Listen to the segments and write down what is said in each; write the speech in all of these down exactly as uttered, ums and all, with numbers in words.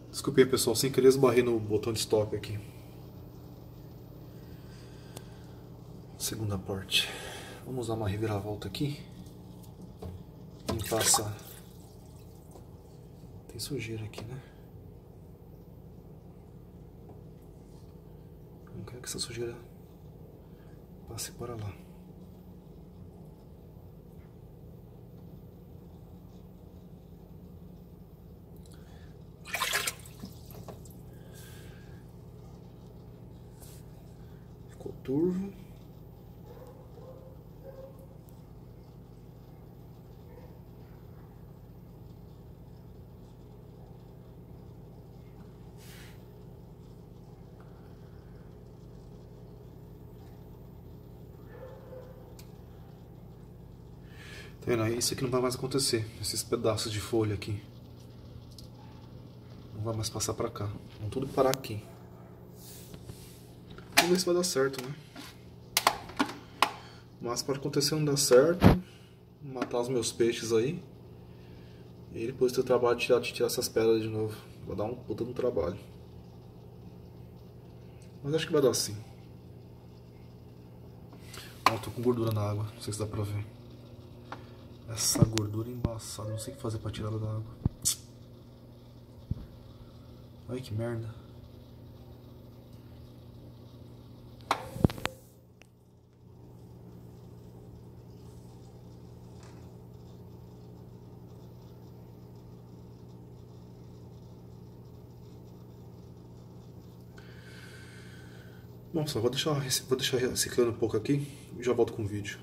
Desculpe aí, pessoal, sem querer esbarrei no botão de stop aqui. Segunda parte. Vamos dar uma reviravolta aqui. Limpar essa... Tem sujeira aqui, né? Não quero que essa sujeira passe para lá. Ficou turvo. Tá vendo aí? Isso aqui não vai mais acontecer. Esses pedaços de folha aqui não vai mais passar pra cá. Vão tudo parar aqui. Vamos ver se vai dar certo, né? Mas pode acontecer não dar certo. Matar os meus peixes aí. E depois ter o trabalho de tirar, de tirar essas pedras de novo. Vai dar um puta no trabalho. Mas acho que vai dar sim. Ó, tô com gordura na água. Não sei se dá pra ver. Essa gordura embaçada, não sei o que fazer pra tirar ela da água. Ai, que merda. Bom, só vou deixar, vou deixar reciclando um pouco aqui e já volto com o vídeo.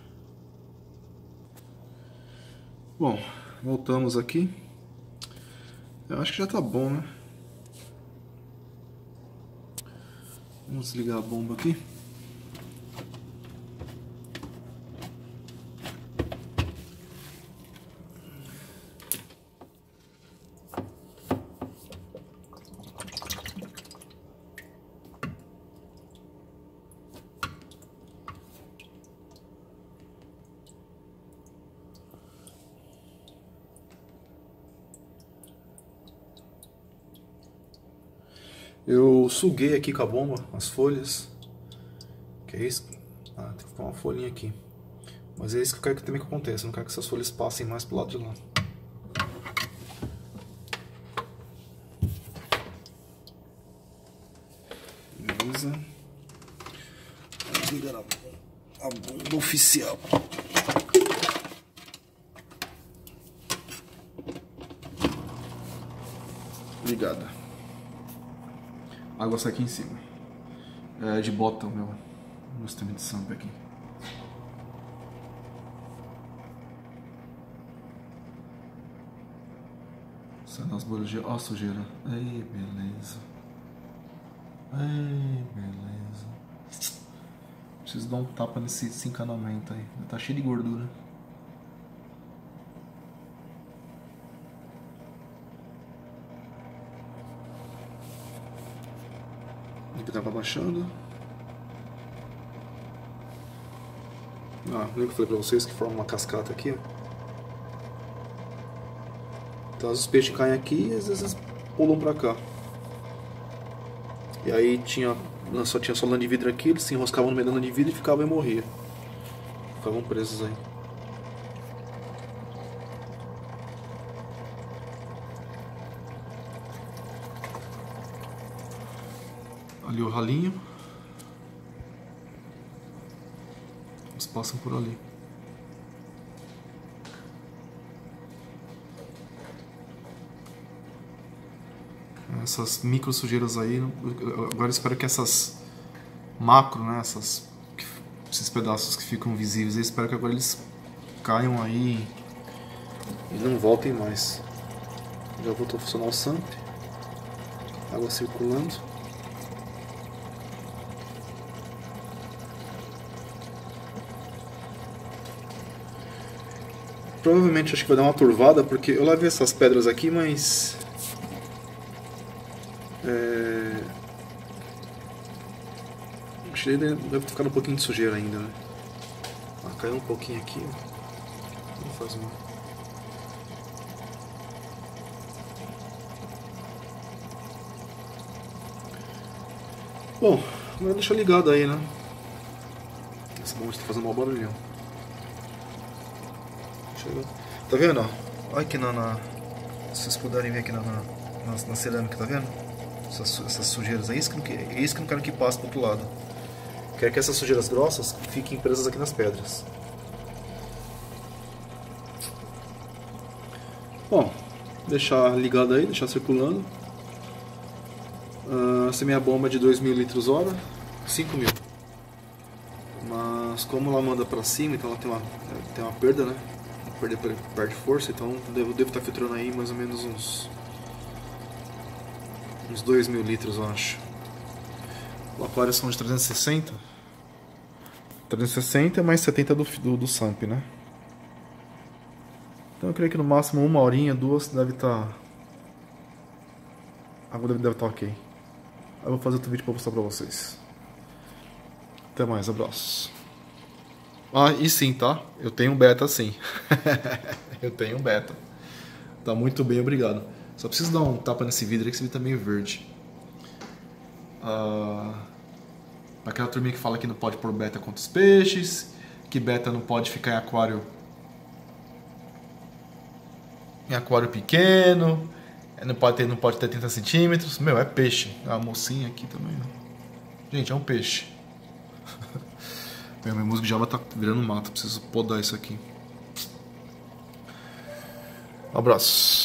Bom, voltamos aqui. Eu acho que já tá bom, né? Vamos desligar a bomba aqui. Eu suguei aqui com a bomba as folhas. Que é isso? Ah, tem que ficar uma folhinha aqui. Mas é isso que eu quero que também que aconteça. Eu não quero que essas folhas passem mais pro lado de lá. Beleza. Vamos ligar a bomba oficial. Ligada. A água sai aqui em cima. É de bota o meu, meu sistema de sampa aqui. Sai nas bolhas de... Ó a sujeira. Ei, beleza. Ei, beleza. Preciso dar um tapa nesse, nesse encanamento aí. Tá cheio de gordura. Aqui tava baixando. Ah, lembra que eu falei pra vocês que forma uma cascata aqui, ó. Então os peixes caem aqui e às vezes pulam pra cá. E aí tinha, só tinha só lã de vidro aqui, eles se enroscavam no meio da lã de vidro e ficavam e morriam. Ficavam presos aí. Ali o ralinho. Eles passam por ali. Essas micro sujeiras aí, agora eu espero que essas macro, né, essas, esses pedaços que ficam visíveis, eu espero que agora eles caiam aí e não voltem mais. Já voltou a funcionar o samp. Água circulando. Provavelmente acho que vai dar uma turvada, porque eu lavei essas pedras aqui, mas... É... Acho que deve ficar um pouquinho de sujeira ainda, né? Ah, caiu um pouquinho aqui, ó. Não faz mal. Bom, agora deixa ligado aí, né? Essa bomba está fazendo um mau barulhão. Deixa eu... Tá vendo, ó? Olha aqui na, na... Se vocês puderem ver aqui na, na, na, na cerâmica, tá vendo? Essas, essas sujeiras, é isso, que, é isso que eu não quero que passe pro outro lado. Quero que essas sujeiras grossas fiquem presas aqui nas pedras. Bom, deixar ligado aí, deixar circulando. Uh, essa minha bomba é de dois mil litros hora, cinco mil. Mas como ela manda pra cima, então ela tem uma, tem uma perda, né? Perder perde força, então devo, devo estar filtrando aí mais ou menos uns uns dois mil litros, eu acho. O aquário são de trezentos e sessenta. trezentos e sessenta mais setenta do, do, do Samp, né? Então eu creio que no máximo uma horinha, duas deve estar. A água deve, deve estar ok. Eu vou fazer outro vídeo para mostrar para vocês. Até mais, abraços. Ah, e sim, tá? Eu tenho um beta sim. Eu tenho um beta. Tá muito bem, obrigado. Só preciso dar um tapa nesse vidro aí, que esse vidro tá meio verde. Ah, aquela turminha que fala que não pode pôr beta contra os peixes, que beta não pode ficar em aquário em aquário pequeno, não pode ter, não pode ter trinta centímetros. Meu, é peixe. A mocinha aqui também, né? Gente, é um peixe. Meu, meu musgo de java tá virando mato. Preciso podar isso aqui. Um abraço.